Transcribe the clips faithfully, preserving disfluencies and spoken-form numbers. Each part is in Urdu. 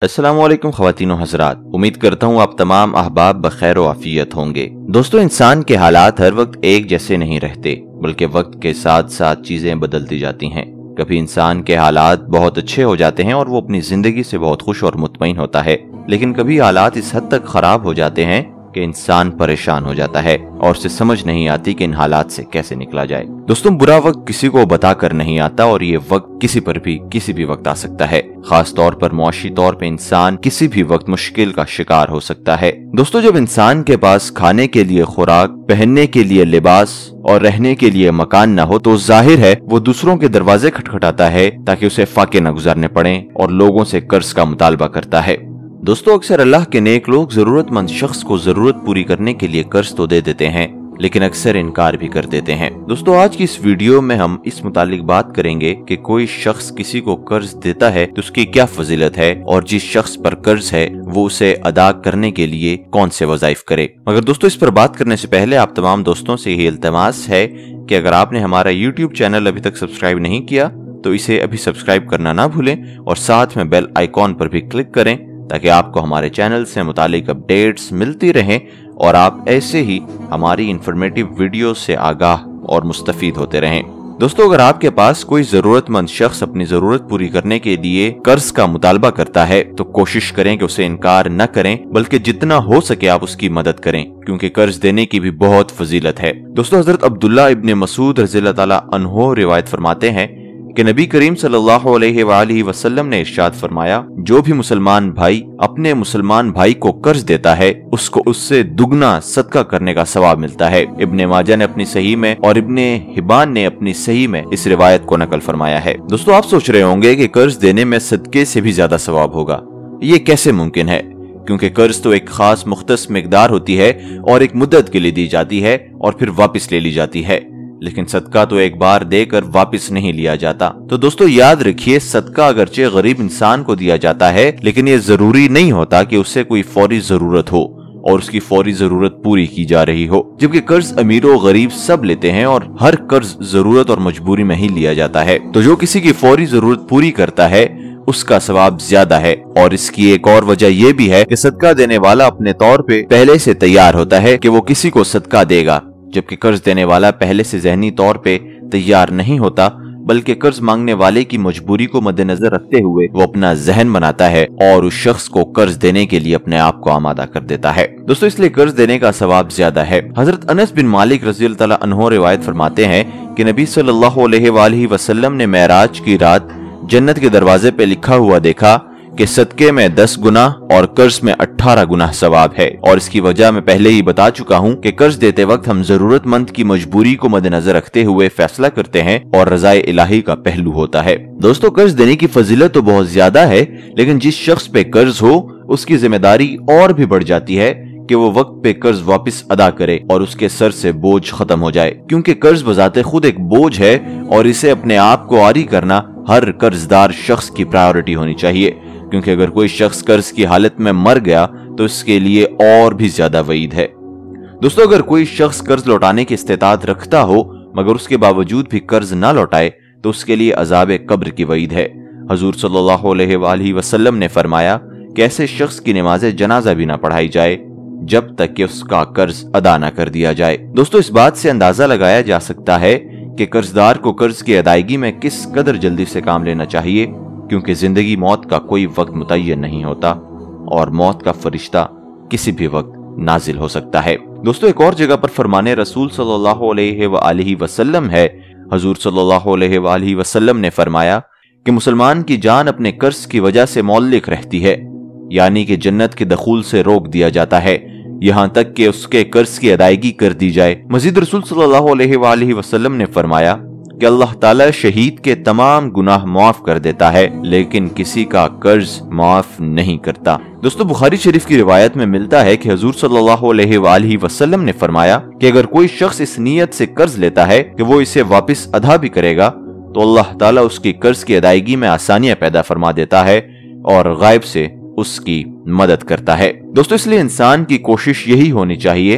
السلام علیکم خواتین و حضرات، امید کرتا ہوں آپ تمام احباب بخیر و عافیت ہوں گے۔ دوستو، انسان کے حالات ہر وقت ایک جیسے نہیں رہتے، بلکہ وقت کے ساتھ ساتھ چیزیں بدلتی جاتی ہیں۔ کبھی انسان کے حالات بہت اچھے ہو جاتے ہیں اور وہ اپنی زندگی سے بہت خوش اور مطمئن ہوتا ہے، لیکن کبھی حالات اس حد تک خراب ہو جاتے ہیں کہ انسان پریشان ہو جاتا ہے اور اسے سمجھ نہیں آتی کہ ان حالات سے کیسے نکلا جائے۔ دوستوں، برا وقت کسی کو بتا کر نہیں آتا اور یہ وقت کسی پر بھی کسی بھی وقت آ سکتا ہے۔ خاص طور پر معاشی طور پہ انسان کسی بھی وقت مشکل کا شکار ہو سکتا ہے۔ دوستوں، جب انسان کے پاس کھانے کے لیے خوراک، پہننے کے لیے لباس اور رہنے کے لیے مکان نہ ہو تو ظاہر ہے وہ دوسروں کے دروازے کھٹکھٹاتا ہے تاکہ اسے فاقے نہ گزارنے پڑیں اور لوگوں سے قرض کا مطالبہ کرتا ہے۔ دوستو، اکثر اللہ کے نیک لوگ ضرورت مند شخص کو ضرورت پوری کرنے کے لیے قرض تو دے دیتے ہیں، لیکن اکثر انکار بھی کر دیتے ہیں۔ دوستو، آج کی اس ویڈیو میں ہم اس متعلق بات کریں گے کہ کوئی شخص کسی کو قرض دیتا ہے تو اس کی کیا فضیلت ہے، اور جس شخص پر قرض ہے وہ اسے ادا کرنے کے لیے کون سے وظائف کرے۔ مگر دوستو، اس پر بات کرنے سے پہلے آپ تمام دوستوں سے یہ التماس ہے کہ اگر آپ نے ہمارا یوٹیوب چینل ابھی تک سبسکرائب نہیں کیا تو اسے ابھی سبسکرائب کرنا نہ بھولیں اور ساتھ میں بیل آئیکن پر بھی کلک کریں تاکہ آپ کو ہمارے چینل سے متعلق اپڈیٹس ملتی رہیں اور آپ ایسے ہی ہماری انفارمیٹیو ویڈیوز سے آگاہ اور مستفید ہوتے رہیں۔ دوستو، اگر آپ کے پاس کوئی ضرورت مند شخص اپنی ضرورت پوری کرنے کے لیے قرض کا مطالبہ کرتا ہے تو کوشش کریں کہ اسے انکار نہ کریں، بلکہ جتنا ہو سکے آپ اس کی مدد کریں، کیونکہ قرض دینے کی بھی بہت فضیلت ہے۔ دوستو، حضرت عبداللہ ابن مسعود رضی اللہ تعالیٰ عنہ روایت فرماتے ہیں کہ نبی کریم صلی اللہ علیہ وآلہ وسلم نے ارشاد فرمایا، جو بھی مسلمان بھائی اپنے مسلمان بھائی کو قرض دیتا ہے اس کو اس سے دگنا صدقہ کرنے کا ثواب ملتا ہے۔ ابن ماجہ نے اپنی صحیح میں اور ابن حبان نے اپنی صحیح میں اس روایت کو نقل فرمایا ہے۔ دوستو، آپ سوچ رہے ہوں گے کہ قرض دینے میں صدقے سے بھی زیادہ ثواب ہوگا، یہ کیسے ممکن ہے؟ کیونکہ قرض تو ایک خاص مختص مقدار ہوتی ہے اور ایک مدت کے لیے دی جاتی ہے اور پھر واپس لے لی جاتی ہے، لیکن صدقہ تو ایک بار دے کر واپس نہیں لیا جاتا۔ تو دوستو، یاد رکھیے، صدقہ اگرچہ غریب انسان کو دیا جاتا ہے، لیکن یہ ضروری نہیں ہوتا کہ اسے کوئی فوری ضرورت ہو اور اس کی فوری ضرورت پوری کی جا رہی ہو، جبکہ قرض امیر و غریب سب لیتے ہیں اور ہر قرض ضرورت اور مجبوری میں ہی لیا جاتا ہے۔ تو جو کسی کی فوری ضرورت پوری کرتا ہے اس کا ثواب زیادہ ہے، اور اس کی ایک اور وجہ یہ بھی ہے کہ صدقہ دینے والا اپنے طور پہ پہلے سے تیار ہوتا ہے کہ وہ کسی کو صدقہ دے گا، جبکہ قرض دینے والا پہلے سے ذہنی طور پہ تیار نہیں ہوتا، بلکہ قرض مانگنے والے کی مجبوری کو مد نظر رکھتے ہوئے وہ اپنا ذہن بناتا ہے اور اس شخص کو قرض دینے کے لیے اپنے آپ کو آمادہ کر دیتا ہے۔ دوستو، اس لیے قرض دینے کا ثواب زیادہ ہے۔ حضرت انس بن مالک رضی اللہ تعالیٰ عنہ روایت فرماتے ہیں کہ نبی صلی اللہ علیہ وآلہ وسلم نے معراج کی رات جنت کے دروازے پہ لکھا ہوا دیکھا کہ صدقے میں دس گنا اور قرض میں اٹھارہ گنا ثواب ہے، اور اس کی وجہ میں پہلے ہی بتا چکا ہوں کہ قرض دیتے وقت ہم ضرورت مند کی مجبوری کو مد نظر رکھتے ہوئے فیصلہ کرتے ہیں اور رضائے الہی کا پہلو ہوتا ہے۔ دوستو، قرض دینے کی فضیلت تو بہت زیادہ ہے، لیکن جس شخص پہ قرض ہو اس کی ذمہ داری اور بھی بڑھ جاتی ہے کہ وہ وقت پہ قرض واپس ادا کرے اور اس کے سر سے بوجھ ختم ہو جائے، کیونکہ قرض بذات خود ایک بوجھ ہے اور اسے اپنے آپ کو عاری کرنا ہر قرض دار شخص کی پرائیورٹی ہونی چاہیے، کیونکہ اگر کوئی شخص قرض کی حالت میں مر گیا تو اس کے لیے اور بھی زیادہ وعید ہے۔ دوستو، اگر کوئی شخص قرض لوٹانے کی استطاعت رکھتا ہو مگر اس کے باوجود بھی قرض نہ لوٹائے تو اس کے لیے عذاب قبر کی وعید ہے۔ حضور صلی اللہ علیہ وآلہ وسلم نے فرمایا کہ ایسے شخص کی نماز جنازہ بھی نہ پڑھائی جائے جب تک کہ اس کا قرض ادا نہ کر دیا جائے۔ دوستو، اس بات سے اندازہ لگایا جا سکتا ہے کہ قرضدار کو قرض کی ادائیگی میں کس قدر جلدی سے کام لینا چاہیے، کیونکہ زندگی موت کا کوئی وقت متعین نہیں ہوتا اور موت کا فرشتہ کسی بھی وقت نازل ہو سکتا ہے۔ دوستو، ایک اور جگہ پر فرمان رسول صلی اللہ علیہ وآلہ وسلم ہے۔ حضور صلی اللہ علیہ وآلہ وسلم نے فرمایا کہ مسلمان کی جان اپنے قرض کی وجہ سے معلق رہتی ہے، یعنی کہ جنت کے دخول سے روک دیا جاتا ہے یہاں تک کہ اس کے قرض کی ادائیگی کر دی جائے۔ مزید رسول صلی اللہ علیہ وآلہ وسلم نے فرمایا کہ اللہ تعالیٰ شہید کے تمام گناہ معاف کر دیتا ہے لیکن کسی کا قرض معاف نہیں کرتا۔ دوستو، بخاری شریف کی روایت میں ملتا ہے کہ حضور صلی اللہ علیہ وآلہ وسلم نے فرمایا کہ اگر کوئی شخص اس نیت سے قرض لیتا ہے کہ وہ اسے واپس ادا بھی کرے گا تو اللہ تعالیٰ اس کی قرض کی ادائیگی میں آسانیاں پیدا فرما دیتا ہے اور غائب سے اس کی مدد کرتا ہے۔ دوستو، اس لیے انسان کی کوشش یہی ہونی چاہیے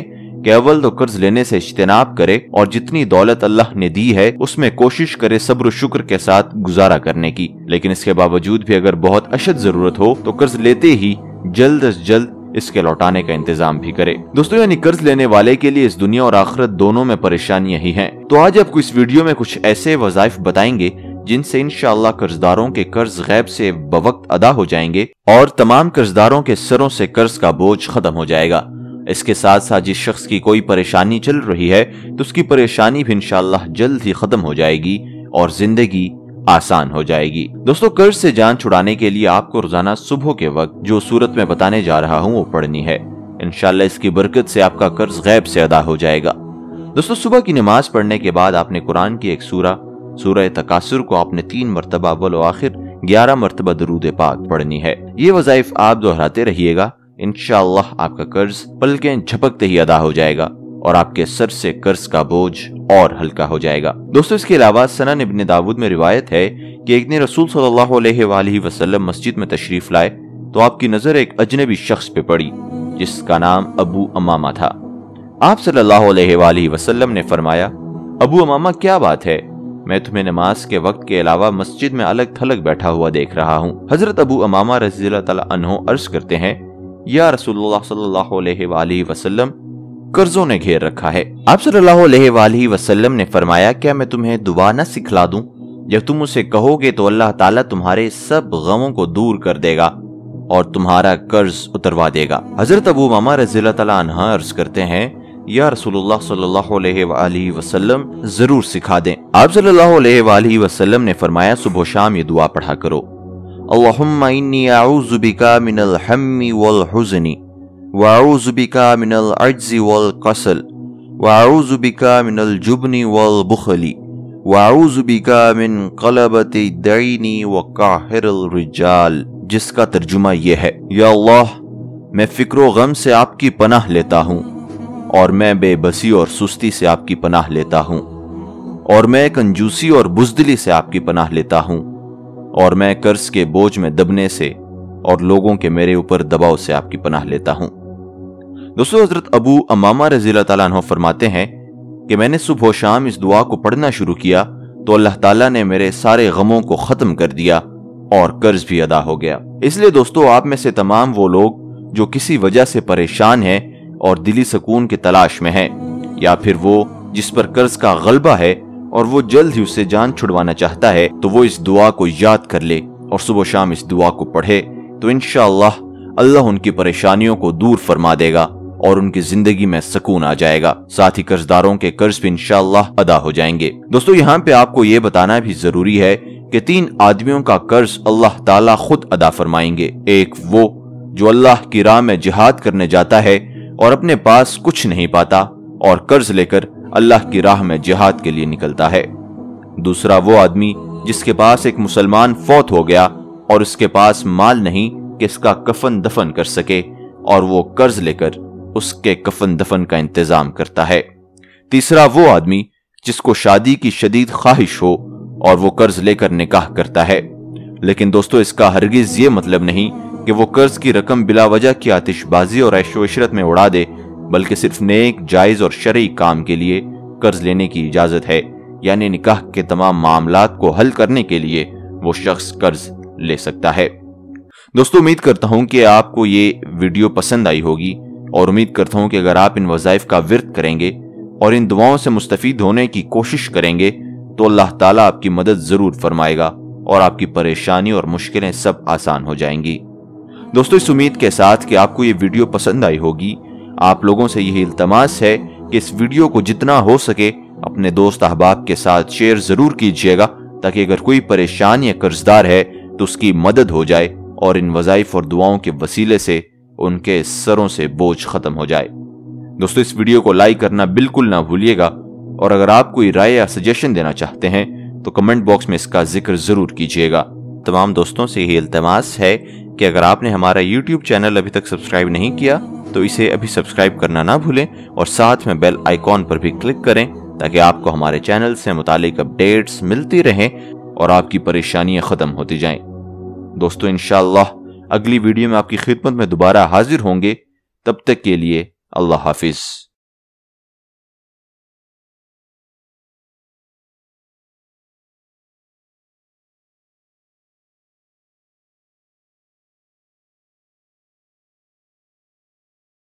کہ اول تو قرض لینے سے اجتناب کرے اور جتنی دولت اللہ نے دی ہے اس میں کوشش کرے صبر و شکر کے ساتھ گزارا کرنے کی، لیکن اس کے باوجود بھی اگر بہت اشد ضرورت ہو تو قرض لیتے ہی جلد از جلد اس کے لوٹانے کا انتظام بھی کرے۔ دوستو یعنی قرض لینے والے کے لیے اس دنیا اور آخرت دونوں میں پریشانیاں ہی ہیں۔ تو آج آپ کو اس ویڈیو میں کچھ ایسے وظائف بتائیں گے جن سے انشاءاللہ قرضداروں کے قرض غیب سے بوقت ادا ہو جائیں گے اور تمام قرضداروں کے سروں سے قرض کا بوجھ ختم ہو جائے گا۔ اس کے ساتھ ساتھ جس شخص کی کوئی پریشانی چل رہی ہے تو اس کی پریشانی بھی انشاءاللہ جلد ہی ختم ہو جائے گی اور زندگی آسان ہو جائے گی۔ دوستو قرض سے جان چھڑانے کے لیے آپ کو روزانہ صبح کے وقت جو سورت میں بتانے جا رہا ہوں وہ پڑھنی ہے۔ انشاءاللہ اس کی برکت سے آپ کا قرض غیب سے ادا ہو جائے گا۔ دوستو صبح کی نماز پڑھنے کے بعد آپ نے قرآن کی ایک سورہ سورہ تکاثر کو آپ نے تین مرتبہ اول و آخر گیارہ مرتبہ درود پاک پڑھنی ہے۔ یہ وظائف آپ دہراتے رہیے گا، انشاءاللہ آپ کا قرض پلکیں جھپکتے ہی ادا ہو جائے گا اور آپ کے سر سے قرض کا بوجھ اور ہلکا ہو جائے گا۔ دوستو اس کے علاوہ سنن ابن داود میں روایت ہے کہ ایک دن رسول صلی اللہ علیہ وآلہ وسلم مسجد میں تشریف لائے تو آپ کی نظر ایک اجنبی شخص پہ پڑی جس کا نام ابو امامہ تھا۔ آپ صلی اللہ علیہ وآلہ وسلم نے فرمایا، ابو امامہ کیا بات ہے؟ میں تمہیں نماز کے وقت کے علاوہ مسجد میں الگ تھلگ بیٹھا ہوا دیکھ رہا ہوں۔ حضرت ابو امامہ رضی اللہ تعالیٰ عنہ عرض کرتے ہیں، یا رسول اللہ صلی اللہ علیہ وآلہ وسلم قرضوں نے گھیر رکھا ہے۔ آپ صلی اللہ علیہ وآلہ وسلم نے فرمایا، کیا میں تمہیں دعا نہ سکھلا دوں؟ جب تم اسے کہو گے تو اللہ تعالیٰ تمہارے سب غموں کو دور کر دے گا اور تمہارا قرض اتروا دے گا۔ حضرت ابو امامہ رضی اللہ تعالیٰ عنہ عرض کرتے ہیں، یا رسول اللہ صلی اللہ علیہ وآلہ وسلم ضرور سکھا دیں۔ آپ صلی اللہ علیہ وآلہ وسلم نے فرمایا، صبح و شام یہ دعا پڑھا کرو، اللہم انی اعوذ بکا من الہم والحزن وَأَعُوذُ بِكَ مِنَ الْعَجْزِ وَالْكَسَلِ وَأَعُوذُ بِكَ مِنَ الْجُبْنِ وَالْبُخْلِ وَأَعُوذُ بِكَ مِنْ قَلَبَةِ الدَّيْنِ وَقَهْرِ الرِّجَالِ، جس کا ترجمہ یہ ہے، یا اللہ میں فکر و غم سے آپ کی پناہ لیتا ہوں اور میں بے بسی اور سستی سے آپ کی پناہ لیتا ہوں اور میں کنجوسی اور بزدلی سے آپ کی پناہ لیتا ہوں اور میں قرض کے بوجھ میں دبنے سے اور لوگوں کے میرے اوپر دباؤ سے آپ کی پناہ لیتا ہوں۔ دوستو حضرت ابو امامہ رضی اللہ تعالیٰ عنہ فرماتے ہیں کہ میں نے صبح و شام اس دعا کو پڑھنا شروع کیا تو اللہ تعالیٰ نے میرے سارے غموں کو ختم کر دیا اور قرض بھی ادا ہو گیا۔ اس لیے دوستو آپ میں سے تمام وہ لوگ جو کسی وجہ سے پریشان ہیں اور دلی سکون کی تلاش میں ہیں، یا پھر وہ جس پر قرض کا غلبہ ہے اور وہ جلد ہی اس سے جان چھڑوانا چاہتا ہے، تو وہ اس دعا کو یاد کر لے اور صبح و شام اس دعا کو پڑھے تو انشاءاللہ اللہ ان کی پریشانیوں کو دور فرما دے گا اور ان کی زندگی میں سکون آ جائے گا، ساتھ ہی قرضداروں کے قرض بھی انشاءاللہ ادا ہو جائیں گے۔ دوستو یہاں پہ آپ کو یہ بتانا بھی ضروری ہے کہ تین آدمیوں کا قرض اللہ تعالیٰ خود ادا فرمائیں گے۔ ایک وہ جو اللہ کی راہ میں جہاد کرنے جاتا ہے اور اپنے پاس کچھ نہیں پاتا اور قرض لے کر اللہ کی راہ میں جہاد کے لیے نکلتا ہے۔ دوسرا وہ آدمی جس کے پاس ایک مسلمان فوت ہو گیا اور اس کے پاس مال نہیں کہ اس کا کفن دفن کر سکے اور وہ قرض لے کر اس کے کفن دفن کا انتظام کرتا ہے۔ تیسرا وہ آدمی جس کو شادی کی شدید خواہش ہو اور وہ قرض لے کر نکاح کرتا ہے، لیکن دوستو اس کا ہرگز یہ مطلب نہیں کہ وہ قرض کی رقم بلا وجہ کی آتش بازی اور عیش و عشرت میں اڑا دے، بلکہ صرف نیک، جائز اور شرعی کام کے لیے قرض لینے کی اجازت ہے، یعنی نکاح کے تمام معاملات کو حل کرنے کے لیے وہ شخص قرض لے سکتا ہے۔ دوستو امید کرتا ہوں کہ آپ کو یہ ویڈیو پسند آئی ہوگی اور امید کرتا ہوں کہ اگر آپ ان وظائف کا ورد کریں گے اور ان دعاؤں سے مستفید ہونے کی کوشش کریں گے تو اللہ تعالیٰ آپ کی مدد ضرور فرمائے گا اور آپ کی پریشانی اور مشکلیں سب آسان ہو جائیں گی۔ دوستو اس امید کے ساتھ کہ آپ کو یہ ویڈیو پسند آئی ہوگی، آپ لوگوں سے یہی التماس ہے کہ اس ویڈیو کو جتنا ہو سکے اپنے دوست احباب کے ساتھ شیئر ضرور کیجئے گا، تاکہ اگر کوئی پریشان یا قرضدار ہے تو اس کی مدد ہو جائے اور ان وظائف اور دعاؤں کے وسیلے سے ان کے سروں سے بوجھ ختم ہو جائے۔ دوستو اس ویڈیو کو لائک کرنا بالکل نہ بھولیے گا، اور اگر آپ کوئی رائے یا سجیشن دینا چاہتے ہیں تو کمنٹ باکس میں اس کا ذکر ضرور کیجئے گا۔ تمام دوستوں سے یہ التماس ہے کہ اگر آپ نے ہمارا یوٹیوب چینل ابھی تک سبسکرائب نہیں کیا تو اسے ابھی سبسکرائب کرنا نہ بھولیں اور ساتھ میں بیل آئیکن پر بھی کلک کریں تاکہ آپ کو ہمارے چینل سے متعلق اپڈیٹس ملتی رہیں اور آپ کی پریشانیاں ختم ہوتی جائیں۔ دوستو انشاءاللہ اگلی ویڈیو میں آپ کی خدمت میں دوبارہ حاضر ہوں گے، تب تک کے لیے اللہ حافظ۔